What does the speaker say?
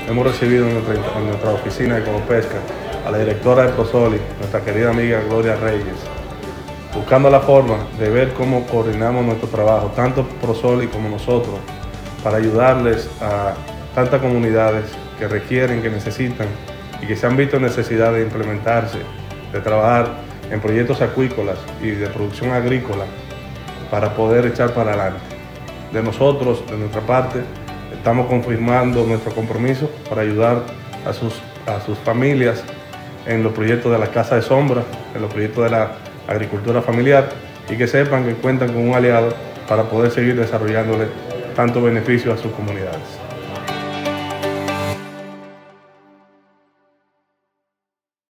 hemos recibido en nuestra oficina de Conopesca a la directora de Prosoli, nuestra querida amiga Gloria Reyes, buscando la forma de ver cómo coordinamos nuestro trabajo, tanto Prosoli como nosotros, para ayudarles a tantas comunidades que requieren, que necesitan y que se han visto en necesidad de implementarse, de trabajar en proyectos acuícolas y de producción agrícola para poder echar para adelante. De nosotros, de nuestra parte, estamos confirmando nuestro compromiso para ayudar a sus familias en los proyectos de la Casa de Sombra, en los proyectos de la agricultura familiar, y que sepan que cuentan con un aliado para poder seguir desarrollándole tanto beneficio a sus comunidades.